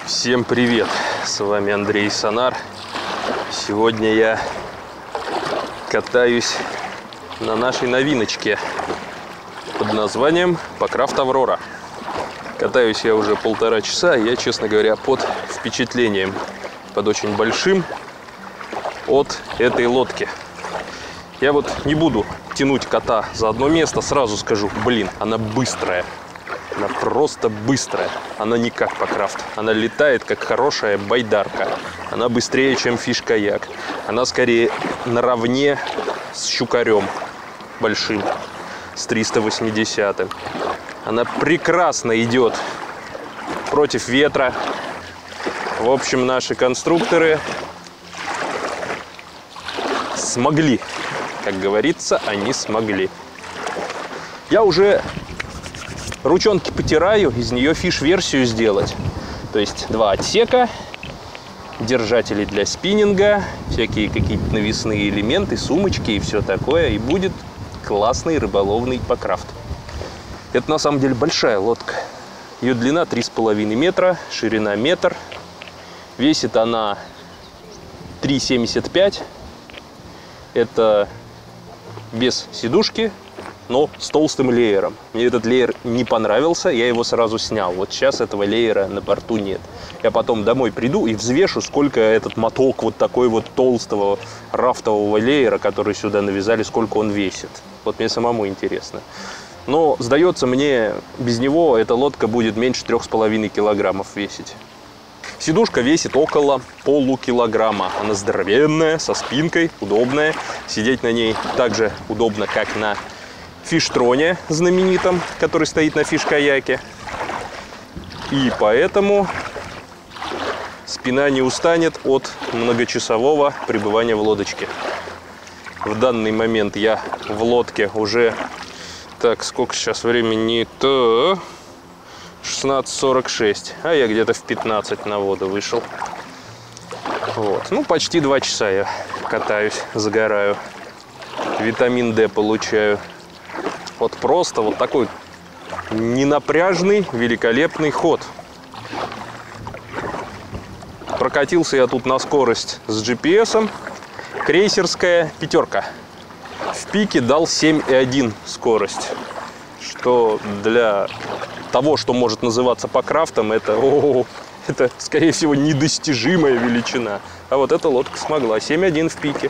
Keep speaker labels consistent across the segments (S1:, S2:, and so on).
S1: Всем привет! С вами Андрей Сонар. Сегодня я катаюсь на нашей новиночке под названием Покрафт Аврора. Катаюсь я уже 1,5 часа, и я, честно говоря, под впечатлением, под очень большим от этой лодки. Я вот не буду тянуть кота за одно место, сразу скажу, блин, она быстрая. Она просто быстрая. Она не как Покрафт. Она летает, как хорошая байдарка. Она быстрее, чем фиш-каяк. Она скорее наравне с щукарем большим, с 380-м. Она прекрасно идет против ветра. В общем, наши конструкторы смогли. Как говорится, они смогли. Я уже ручонки потираю, из нее фиш-версию сделать. То есть 2 отсека, держатели для спиннинга, всякие какие-то навесные элементы, сумочки и все такое. И будет классный рыболовный Покрафт. Это на самом деле большая лодка. Ее длина 3,5 метра, ширина метр. Весит она 3,75. Это без сидушки, но с толстым леером. Мне этот леер не понравился, я его сразу снял. Вот сейчас этого леера на борту нет. Я потом домой приду и взвешу, сколько этот моток вот такой вот толстого рафтового леера, который сюда навязали, сколько он весит. Вот мне самому интересно. Но, сдается мне, без него эта лодка будет меньше 3,5 килограммов весить. Сидушка весит около полукилограмма. Она здоровенная, со спинкой, удобная. Сидеть на ней так же удобно, как на фиштроне знаменитом, который стоит на фиш-каяке. И поэтому спина не устанет от многочасового пребывания в лодочке. В данный момент я в лодке уже... Так, сколько сейчас времени-то? 16:46. А я где-то в 15 на воду вышел. Вот. Ну, почти 2 часа я катаюсь, загораю. Витамин D получаю. Вот просто вот такой ненапряжный, великолепный ход. Прокатился я тут на скорость с GPS-ом. Крейсерская 5. В пике дал 7,1 скорость. Что для того, что может называться Покрафтом, это, скорее всего, недостижимая величина. А вот эта лодка смогла. 7,1 в пике.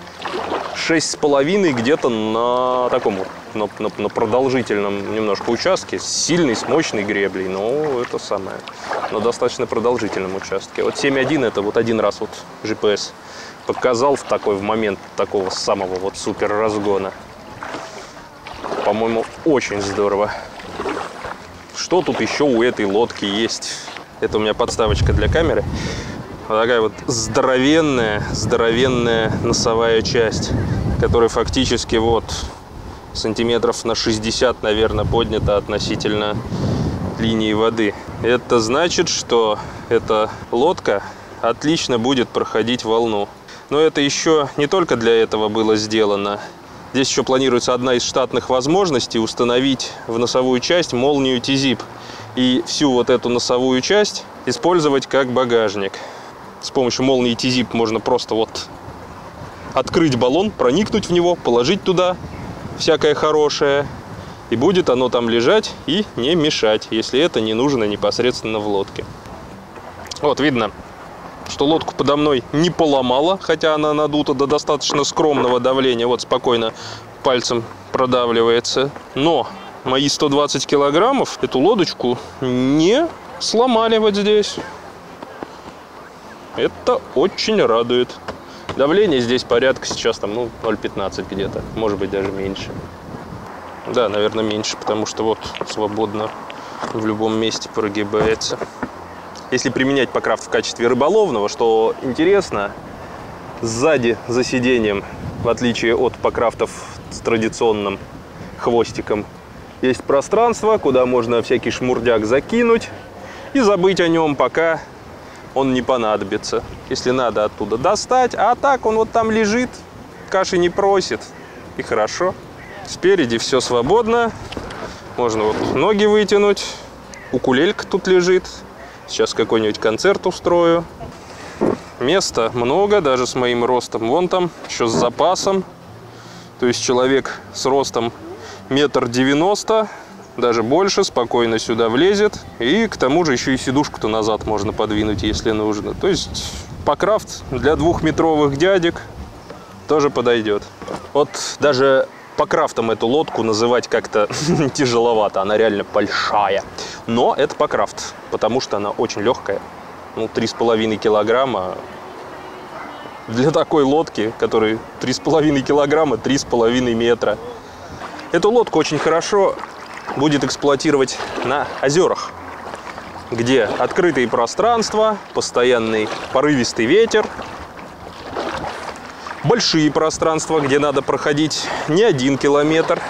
S1: 6,5 где-то на таком вот, на продолжительном немножко участке, с сильной, с мощной греблей, но это самое, на достаточно продолжительном участке. Вот 7,1 это вот один раз вот GPS показал в момент такого самого вот супер разгона. По-моему, очень здорово. Что тут еще у этой лодки есть? Это у меня подставочка для камеры. Вот такая вот здоровенная носовая часть, которая фактически вот сантиметров на 60, наверное, поднята относительно линии воды. Это значит, что эта лодка отлично будет проходить волну. Но это еще не только для этого было сделано. Здесь еще планируется одна из штатных возможностей установить в носовую часть молнию T-Zip. И всю вот эту носовую часть использовать как багажник. С помощью молнии T-Zip можно просто вот открыть баллон, проникнуть в него, положить туда всякое хорошее. И будет оно там лежать и не мешать, если это не нужно непосредственно в лодке. Вот видно, что лодку подо мной не поломала, хотя она надута до достаточно скромного давления. Вот спокойно пальцем продавливается. Но мои 120 килограммов эту лодочку не сломали вот здесь. Это очень радует. Давление здесь порядка сейчас там, 0,15 где-то. Может быть, даже меньше. Да, наверное, меньше, потому что вот свободно в любом месте прогибается. Если применять Покрафт в качестве рыболовного, что интересно, сзади за сиденьем, в отличие от Покрафтов с традиционным хвостиком, есть пространство, куда можно всякий шмурдяк закинуть и забыть о нем, пока он не понадобится. Если надо, оттуда достать, а так он вот там лежит, каши не просит, и хорошо. Спереди все свободно, можно вот ноги вытянуть, укулелька тут лежит. Сейчас какой-нибудь концерт устрою. Места много, даже с моим ростом. Вон там, еще с запасом. То есть человек с ростом 1,90 м, даже больше, спокойно сюда влезет. И к тому же еще и сидушку-то назад можно подвинуть, если нужно. То есть покрафт для 2-метровых дядек тоже подойдет. Вот даже по крафтам эту лодку называть как-то тяжеловато. Она реально большая. Но это по крафт, потому что она очень легкая. Ну, 3,5 килограмма. Для такой лодки, которой 3,5 килограмма, 3,5 метра. Эту лодку очень хорошо будет эксплуатировать на озерах, где открытые пространства, постоянный порывистый ветер. Большие пространства, где надо проходить не 1 километр.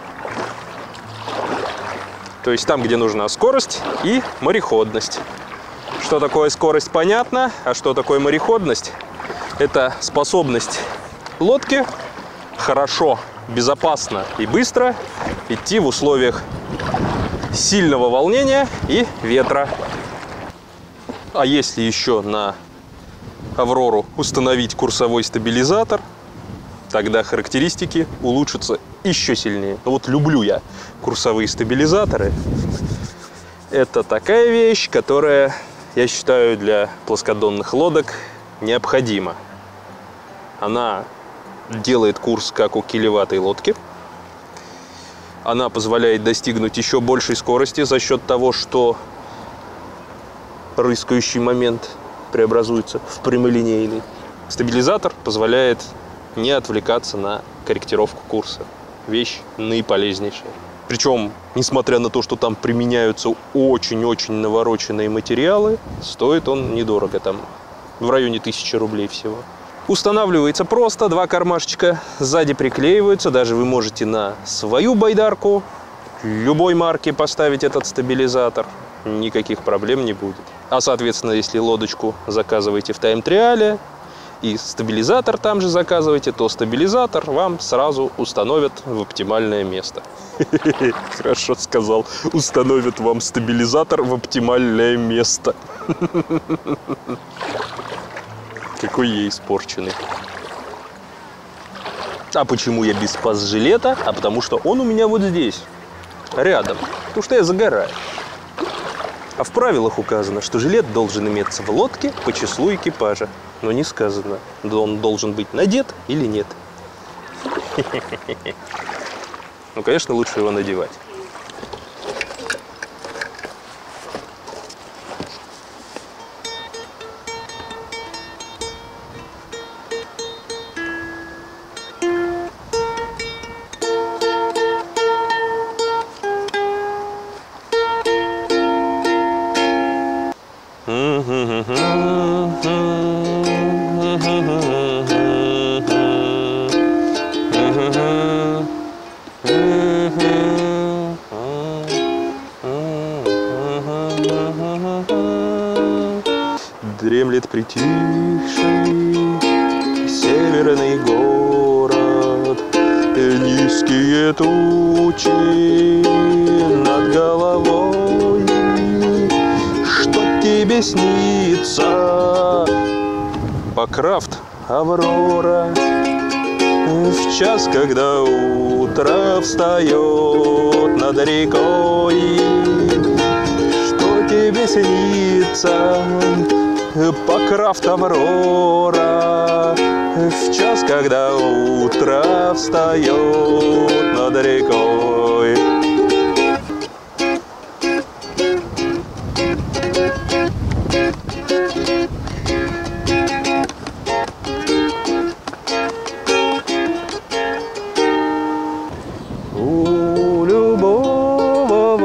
S1: То есть там, где нужна скорость и мореходность. Что такое скорость, понятно. А что такое мореходность? Это способность лодки хорошо, безопасно и быстро идти в условиях сильного волнения и ветра. А если еще на Аврору установить курсовой стабилизатор, тогда характеристики улучшатся еще сильнее. Но вот люблю я курсовые стабилизаторы. Это такая вещь, которая, я считаю, для плоскодонных лодок необходима. Она делает курс как у килеватой лодки. Она позволяет достигнуть еще большей скорости за счет того, что рыскающий момент преобразуется в прямолинейный. Стабилизатор позволяет не отвлекаться на корректировку курса. Вещь наиполезнейшая. Причем, несмотря на то, что там применяются очень-очень навороченные материалы, стоит он недорого, там в районе 1000 рублей всего. Устанавливается просто, 2 кармашечка сзади приклеиваются. Даже вы можете на свою байдарку любой марки поставить этот стабилизатор. Никаких проблем не будет. А соответственно, если лодочку заказываете в тайм-триале и стабилизатор там же заказываете, то стабилизатор вам сразу установят в оптимальное место. Хорошо сказал. Установят вам стабилизатор в оптимальное место. Какой я испорченный. А почему я без спас-жилета? А потому что он у меня вот здесь, рядом. Потому что я загораю. А в правилах указано, что жилет должен иметься в лодке по числу экипажа. Но не сказано, он должен быть надет или нет. Ну, конечно, лучше его надевать. Дремлет притихший северный город, низкие тучи над головой. Что тебе снится? Покрафт, Аврора, в час, когда утро встает над рекой. Что тебе снится? Покрафт, Аврора, в час, когда утро встает над рекой. У любого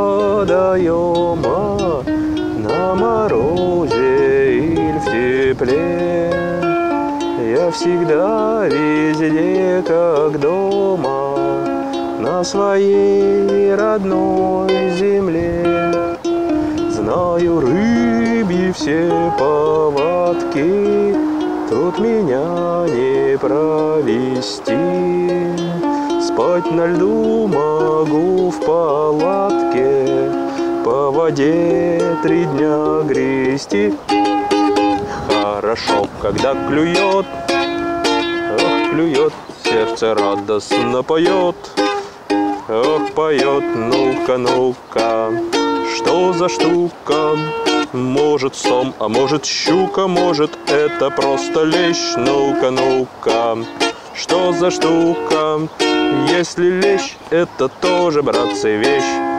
S1: водоема на морозе или в тепле я всегда везде как дома на своей родной земле. Знаю рыбьи все повадки, тут меня не провести. Спать на льду могу в палатке, по воде 3 дня грести. Хорошо, когда клюет, ох, клюет, сердце радостно поет. Ох, поет, ну-ка, ну-ка, что за штука? Может сом, а может щука, может это просто лещ. Ну-ка, ну-ка, что за штука? Если лещ, это тоже, братцы, вещь.